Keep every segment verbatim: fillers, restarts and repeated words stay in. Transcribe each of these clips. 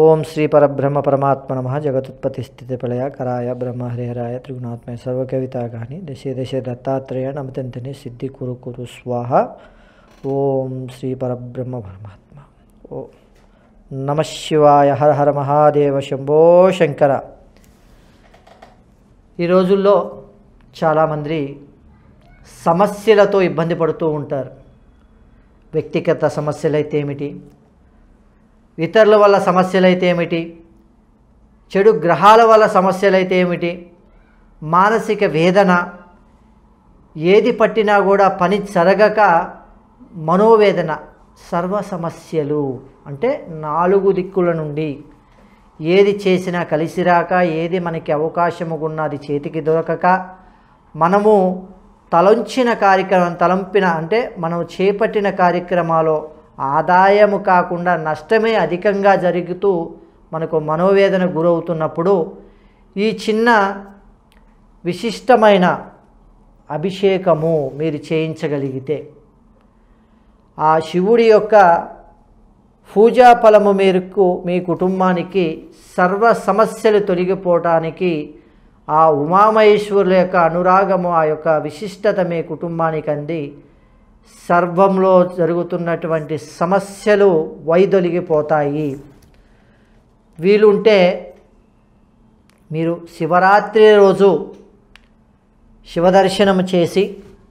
ओम श्री परब्रह्म परमात्मा नमः जगतुत्पत्ति स्थिति प्रलय कराय ब्रह्म हरिहराय त्रिगुणात्मय सर्वकविता गानी दशे दशे दत्तात्रेय नमतंतने सिद्धि कुरु कुरु स्वाहा। ओम श्री परब्रह्म परमात्मा ओ नमः शिवाय हर हर महादेव शंभो शंकर। ఈ రోజుల్లో చాలామంది సమస్యలతో ఇబ్బంది పడుతూ ఉంటారు. వ్యక్తిగత సమస్యలైతే ఏమిటి, ఇతరుల వల్ల సమస్యలైతే ఏమిటి, చెడు గ్రహాల వల్ల సమస్యలైతే ఏమిటి, మానసిక వేదన, ఏది పట్టినా కూడా పని జరగక మనోవేదన, సర్వ సమస్యలు అంటే నాలుగు దిక్కుల నుండి ఏది చేసినా కలిసిరాక, ఏది మనకి అవకాశము ఉన్నది చేతికి దొరకక, మనము తలంచిన కార్యక్రమం తలంపిన అంటే మనం చేపట్టిన కార్యక్రమాలు ఆదాయము కాకుండా నష్టమే అధికంగా జరుగుతూ మనకు మనోవేదన గురవుతున్నప్పుడు ఈ చిన్న విశిష్టమైన అభిషేకము మీరు చేయించగలిగితే ఆ శివుడి యొక్క పూజా ఫలము మేరకు మీ కుటుంబానికి సర్వ సమస్యలు తొలగిపోవటానికి ఆ ఉమామహేశ్వరుల యొక్క అనురాగము, ఆ యొక్క విశిష్టత మీ కుటుంబానికి అంది సర్వంలో జరుగుతున్నటువంటి సమస్యలు వైదొలిగిపోతాయి. వీలుంటే మీరు శివరాత్రి రోజు శివదర్శనం చేసి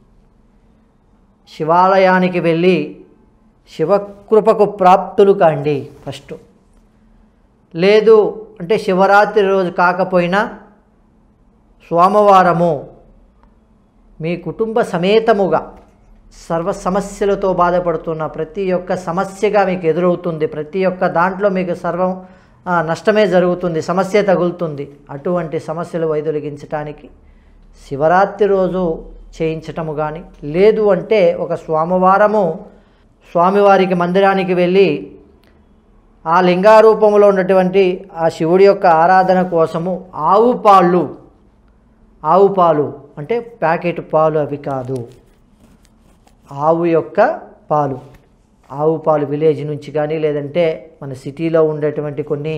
శివాలయానికి వెళ్ళి శివకృపకు ప్రాప్తులు కాండి ఫస్ట్. లేదు అంటే శివరాత్రి రోజు కాకపోయినా సోమవారము మీ కుటుంబ సమేతముగా సర్వ సమస్యలతో బాధపడుతున్న ప్రతి ఒక్క సమస్యగా మీకు ఎదురవుతుంది, ప్రతి ఒక్క దాంట్లో మీకు సర్వం నష్టమే జరుగుతుంది, సమస్య తగులుతుంది. అటువంటి సమస్యలు వైదొలిగించటానికి శివరాత్రి రోజు చేయించటము కానీ, లేదు అంటే ఒక సోమవారము స్వామివారికి మందిరానికి వెళ్ళి ఆ లింగారూపంలో ఉన్నటువంటి ఆ శివుడి యొక్క ఆరాధన కోసము ఆవు పాలు, ఆవు పాలు అంటే ప్యాకెట్ పాలు అవి కాదు, ఆవు యొక్క పాలు, ఆవు పాలు విలేజ్ నుంచి కానీ లేదంటే మన సిటీలో ఉండేటువంటి కొన్ని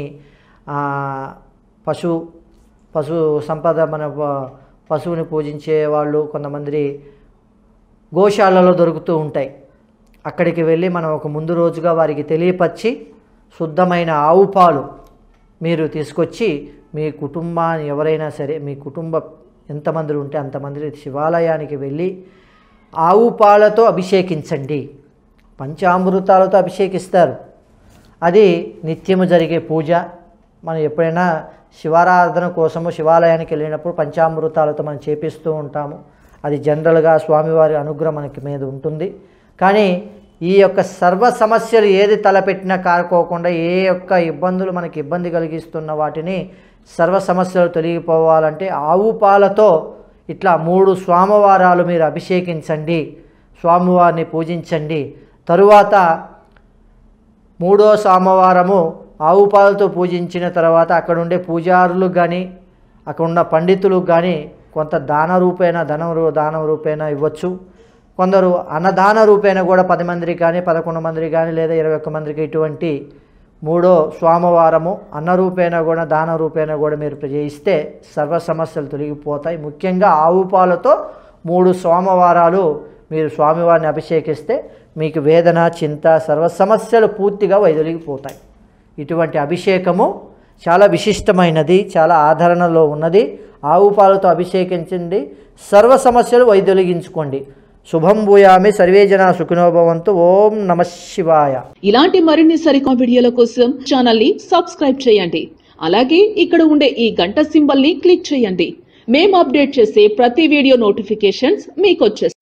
పశు పశు సంపద మన పశువుని పూజించే వాళ్ళు కొంతమంది గోశాలలో దొరుకుతూ ఉంటాయి. అక్కడికి వెళ్ళి మనం ఒక ముందు రోజుగా వారికి తెలియపరిచి శుద్ధమైన ఆవు పాలు మీరు తీసుకొచ్చి మీ కుటుంబాన్ని ఎవరైనా సరే మీ కుటుంబ ఎంతమంది ఉంటే అంతమంది శివాలయానికి వెళ్ళి ఆవు పాలతో అభిషేకించండి. పంచామృతాలతో అభిషేకిస్తారు, అది నిత్యము జరిగే పూజ. మనం ఎప్పుడైనా శివారాధన కోసము శివాలయానికి వెళ్ళినప్పుడు పంచామృతాలతో మనం చేపిస్తూ ఉంటాము. అది జనరల్గా స్వామివారి అనుగ్రహం మనకి మీద ఉంటుంది. కానీ ఈ యొక్క సర్వ సమస్యలు ఏది తలపెట్టినా కారుకోకుండా, ఏ యొక్క ఇబ్బందులు మనకి ఇబ్బంది కలిగిస్తున్న వాటిని సర్వ సమస్యలు తొలగిపోవాలంటే ఆవు పాలతో ఇట్లా మూడు సోమవారాలు మీరు అభిషేకించండి, స్వామివారిని పూజించండి. తరువాత మూడో సోమవారము ఆవు పాలతో పూజించిన తర్వాత అక్కడ ఉండే పూజారులు కానీ అక్కడ ఉన్న పండితులు కానీ కొంత దాన రూపేణ ధనం దానం రూపేణ ఇవ్వచ్చు. కొందరు అన్నదాన రూపేణ కూడా పది మందికి కానీ పదకొండు మందికి కానీ లేదా ఇరవై ఒక్క మందికి ఇటువంటి మూడో సోమవారము అన్న రూపేణ కూడా దాన రూపేణ కూడా మీరు చేయిస్తే సర్వ సమస్యలు తొలగిపోతాయి. ముఖ్యంగా ఆవు పాలతో మూడు సోమవారాలు మీరు స్వామివారిని అభిషేకిస్తే మీకు వేదన, చింత, సర్వ సమస్యలు పూర్తిగా వైదొలిగిపోతాయి. ఇటువంటి అభిషేకము చాలా విశిష్టమైనది, చాలా ఆదరణలో ఉన్నది. ఆవు పాలతో అభిషేకించండి, సర్వ సమస్యలు వైదొలిగించుకోండి. శుభం భూయామి, సర్వే జనా సుఖినో భవంతు. ఓం నమః శివాయ. ఇలాంటి మరిన్ని సరికొత్త వీడియోల కోసం ఛానల్ ని సబ్స్క్రైబ్ చేయండి. అలాగే ఇక్కడ ఉండే ఈ గంట సింబల్ ని క్లిక్ చేయండి. మేము అప్డేట్ చేసే ప్రతి వీడియో నోటిఫికేషన్స్ మీకు వచ్చేస్తాయి.